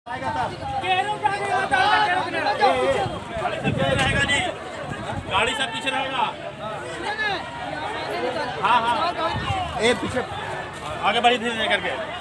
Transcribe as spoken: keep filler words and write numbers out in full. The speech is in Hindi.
रहेगा जी, गाड़ी सब पीछे रहेगा। हाँ हाँ, ए पीछे आगे बढ़ी धीरे धीरे करके।